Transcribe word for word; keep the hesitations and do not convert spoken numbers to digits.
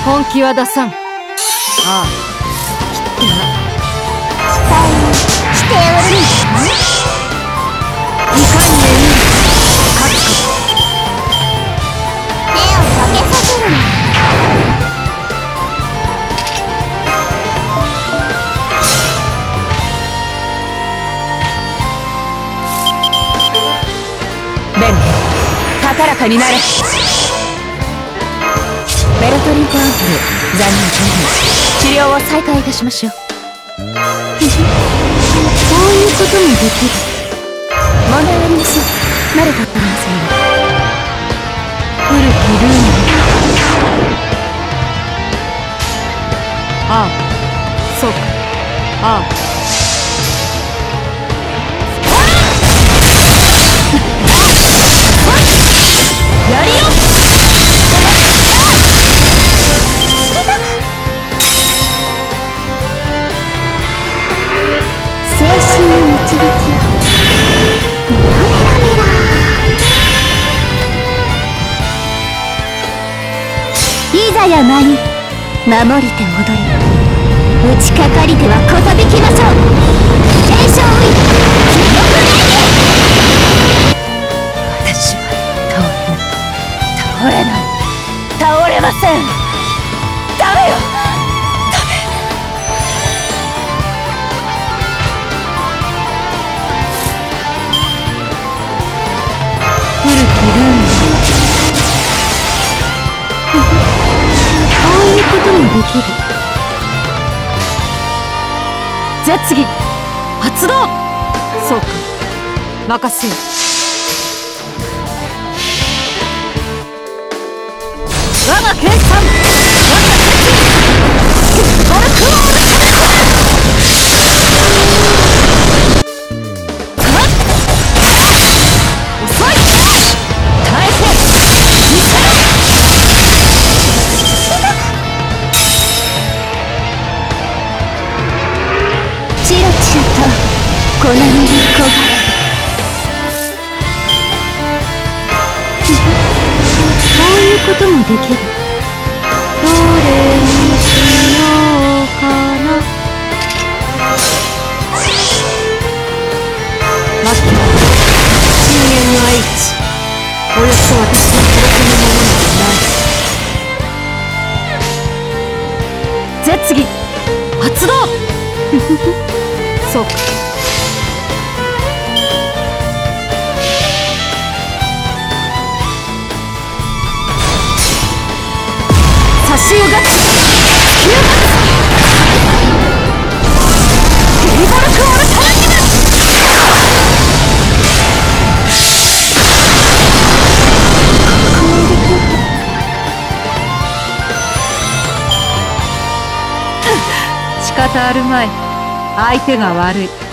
本気は出さん。ああ、きっとな。 期待しておる。 いかにえに勝つか。 手をかけさせるな。 ベン、高らかになれ。ベルトリントアンフル、残念完了。治療を再開いたしましょう。こういうこともできる。問題ありません。慣れたっていませんよ。古きルール。ああ、そうか。ああ。やりよ。 精神の導きを。メラメラメラ。いざ山に守りて踊り、打ちかかりてはこたびきましょう。天正ウィン、記録内で。 私は倒れない。倒れない。倒れません。ダメよ。ダメ。古きルール。こういうこともできる。絶技発動。そうか、任せよ。我が計算、我が敵、バルクオール遅い。耐えて見せろ。 チラチラと粉に焦がれ。 こういうこともできる。どれにしようかな。マキマ、深淵の H、 およそ私の届けるものなどない。絶技発動。そうか。差しよがち。急発。ヘリバルクオルタラキム。仕方あるまい。相手が悪い。